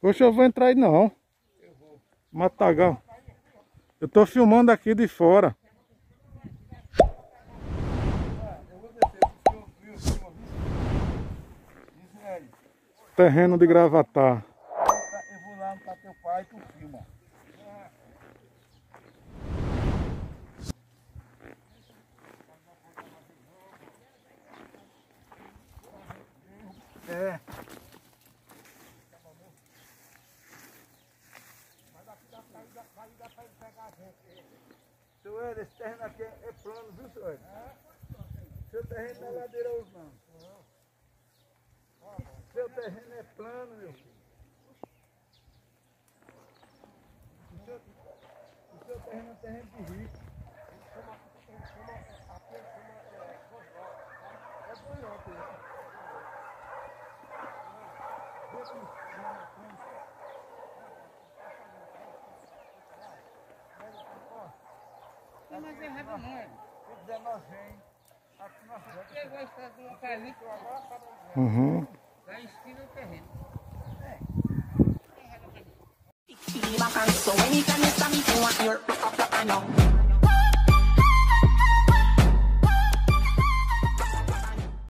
Poxa, eu vou entrar aí não. Matagal. Eu tô filmando aqui de fora. Terreno de Gravatar. Eu vou lá no teu pai e tu filma. É. Seu Hélio, esse terreno aqui é plano, viu, seu Hélio? Seu terreno não é ladeiroso, não. Seu terreno é plano, meu filho. O seu terreno é terreno de rico. É bonito isso. Não, mas é rabo não, é. Se quiser nós vem. Aqui nós vamos. Você gosta de uma casinha Uhum. lá em cima do terreno. Uma canção,